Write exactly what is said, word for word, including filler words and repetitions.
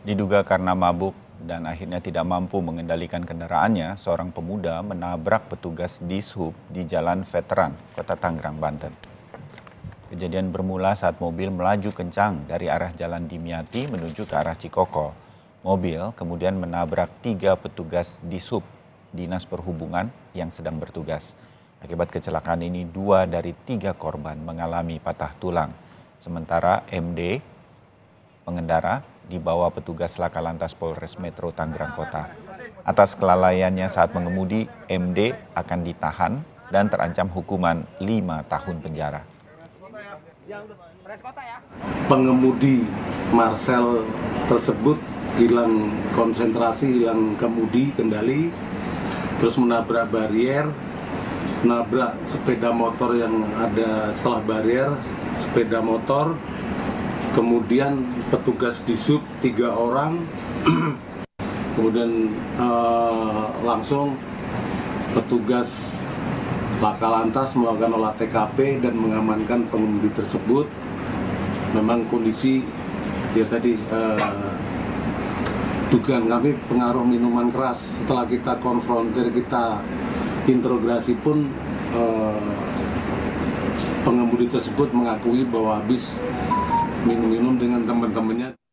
Diduga karena mabuk dan akhirnya tidak mampu mengendalikan kendaraannya, seorang pemuda menabrak petugas Dishub di Jalan Veteran, Kota Tangerang, Banten. Kejadian bermula saat mobil melaju kencang dari arah Jalan Dimyati menuju ke arah Cikoko. Mobil kemudian menabrak tiga petugas Dishub, Dinas Perhubungan yang sedang bertugas. Akibat kecelakaan ini, dua dari tiga korban mengalami patah tulang. Sementara M D, pengendara, dibawa petugas Laka Lantas Polres Metro Tangerang Kota. Atas kelalaiannya saat mengemudi, M D akan ditahan dan terancam hukuman lima tahun penjara. Pengemudi Marcel tersebut hilang konsentrasi, hilang kemudi, kendali, terus menabrak barier, menabrak sepeda motor yang ada setelah barier, sepeda motor, kemudian petugas Dishub tiga orang, kemudian eh, langsung petugas Laka Lantas melakukan olah T K P dan mengamankan pengemudi tersebut. Memang kondisi ya tadi eh, dugaan kami pengaruh minuman keras. Setelah kita konfrontir, kita interogasi pun eh, pengemudi tersebut mengakui bahwa habis minum-minum dengan teman-temannya.